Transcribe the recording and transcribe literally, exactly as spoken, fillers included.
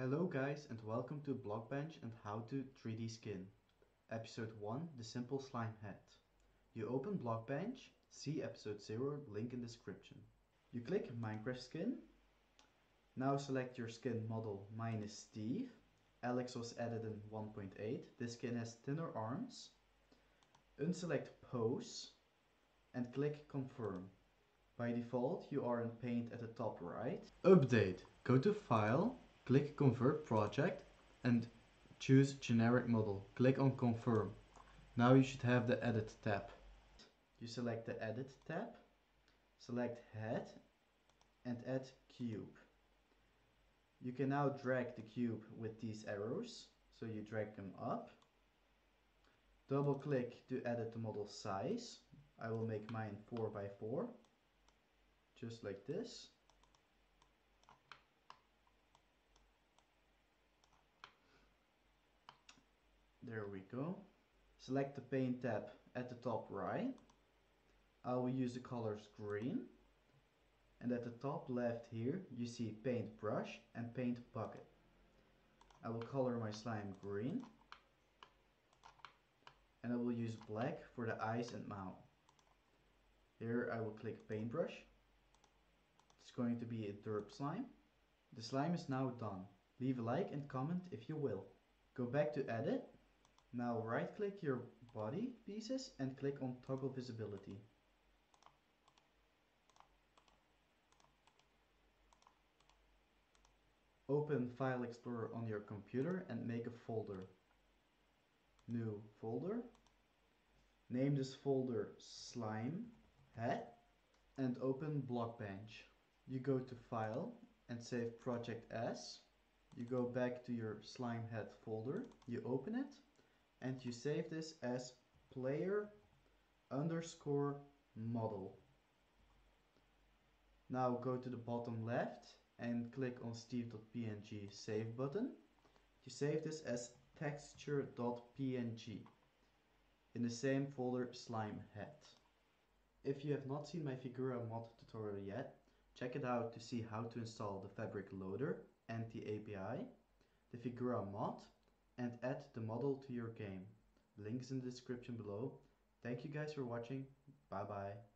Hello guys and welcome to Blockbench and How to three D Skin. Episode one, The Simple Slime Head. You open Blockbench, see episode zero, link in description. You click Minecraft skin. Now select your skin model. Mine is Steve. Alex was added in one point eight. This skin has thinner arms. Unselect Pose and click Confirm. By default you are in Paint at the top right. Update. Go to File. Click Convert Project and choose Generic Model. Click on Confirm. Now you should have the Edit tab. You select the Edit tab, select Head and add Cube. You can now drag the cube with these arrows, so you drag them up. Double click to edit the model size. I will make mine four by four, just like this. There we go. Select the paint tab at the top right. I will use the colors green. And at the top left here you see paint brush and paint bucket. I will color my slime green. And I will use black for the eyes and mouth. Here I will click paintbrush. It's going to be a derp slime. The slime is now done. Leave a like and comment if you will. Go back to edit. Now right click your body pieces and click on toggle visibility. Open File Explorer on your computer and make a folder. New folder. Name this folder Slime Head and open Blockbench. You go to File and save project as. You go back to your Slime Head folder. You open it. And you save this as player underscore model. Now go to the bottom left and click on steve.png save button. You save this as texture.png in the same folder slime head. If you have not seen my Figura mod tutorial yet, check it out to see how to install the fabric loader and the A P I, the Figura mod, and add the model to your game. Links in the description below. Thank you guys for watching. Bye bye.